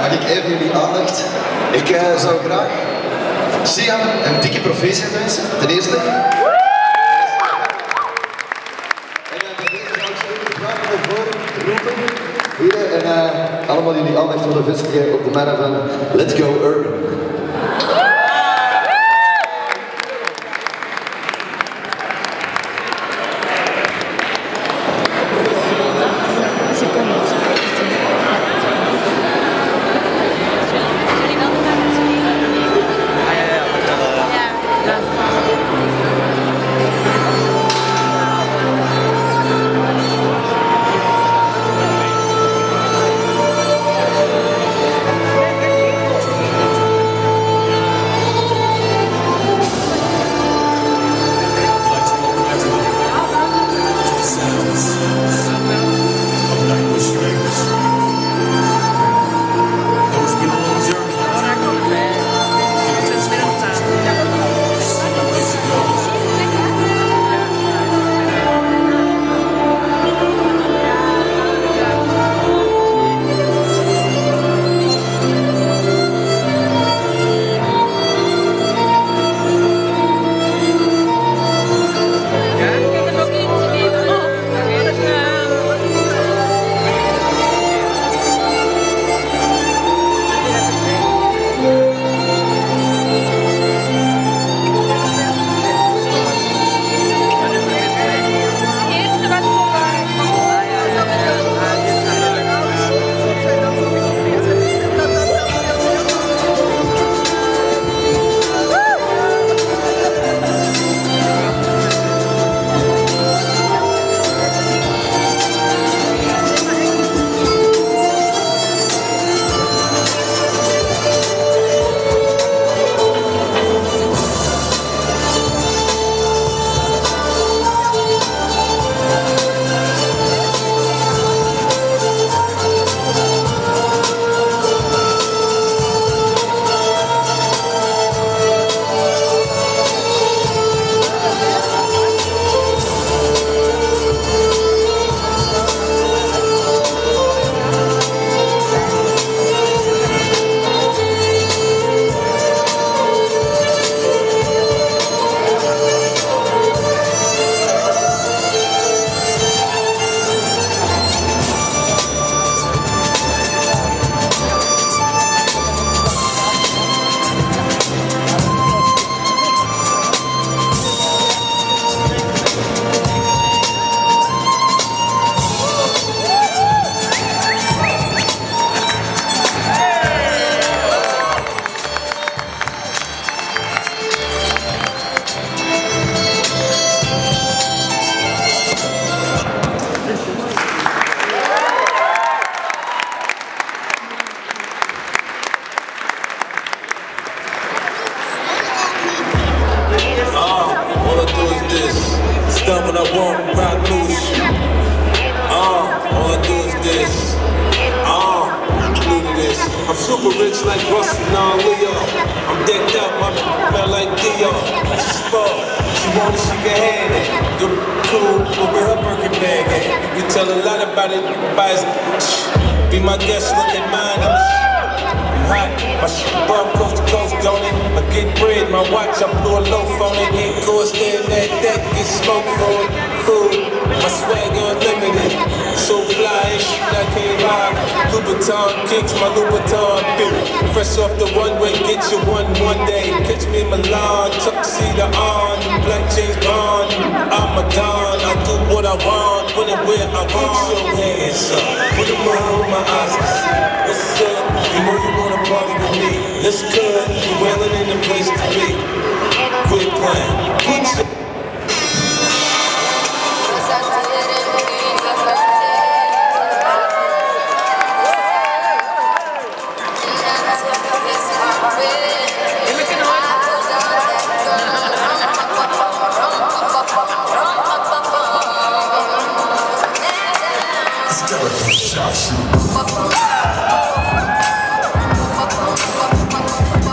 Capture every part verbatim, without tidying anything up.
mag ik even jullie aandacht? Ik uh, zou graag Sian een dikke proficiat wensen, ten eerste. En uh, ten eerste zou ik zo even de vraag naar voren roepen. Hier, en uh, allemaal jullie aandacht willen vestigen op de mannen van Let's Go Urban. Done when I want, rock loose. Uh, all I do is this. Uh, do this. I'm super rich like Russell and Leo. I'm decked out, my smell like Dior. Sport, she wanna shake her hand at. The cool, but with her Birkin bag at. You can tell a lot about it by his. Be my guest, look at mine. I'm hot, my shit bump coast to coast, don't it? I get bread, my watch, I blew a loaf on it. Get good, stand that deck, get smoke for it. Food, my swag unlimited. So fly, shit I can't lie. Louboutin kicks, my Louboutin big. Fresh off the runway, get you one one day. Catch me in Milan, tuxedo on. Black James Bond, I'm a don. I do what I want, when and where I want. Put your hands up, put them on my eyes. What's up? You know you wanna party with me. Let's good, you wailing in the place to be. Quit playing, put your Shot shoot.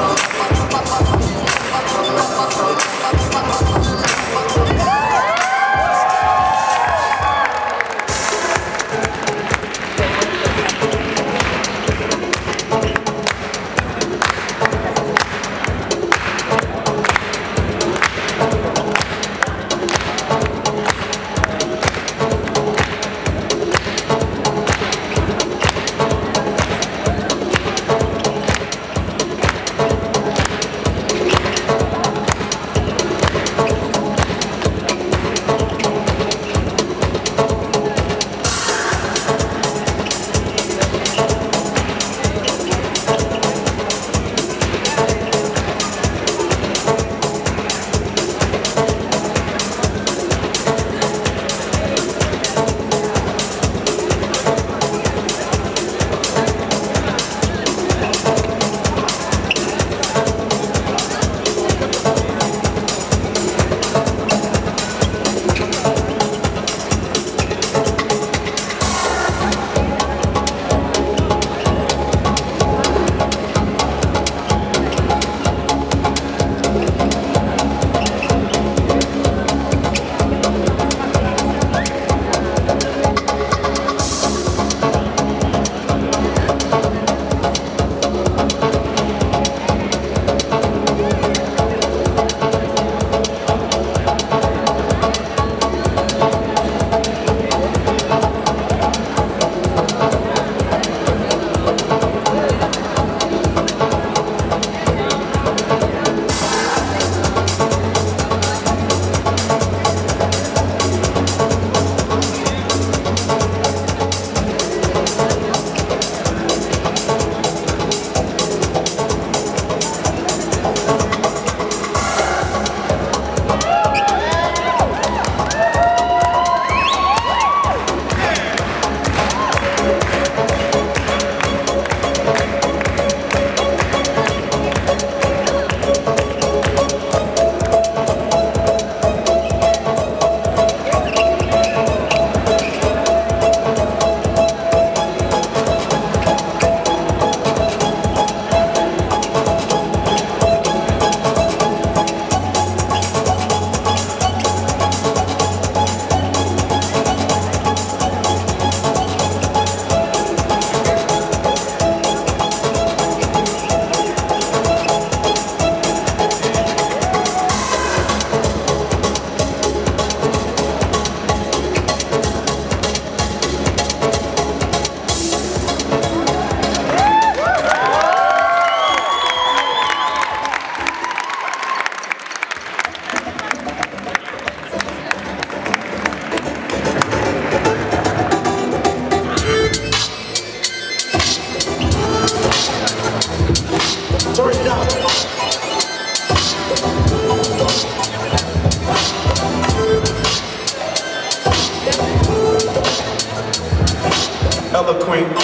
Eloquent.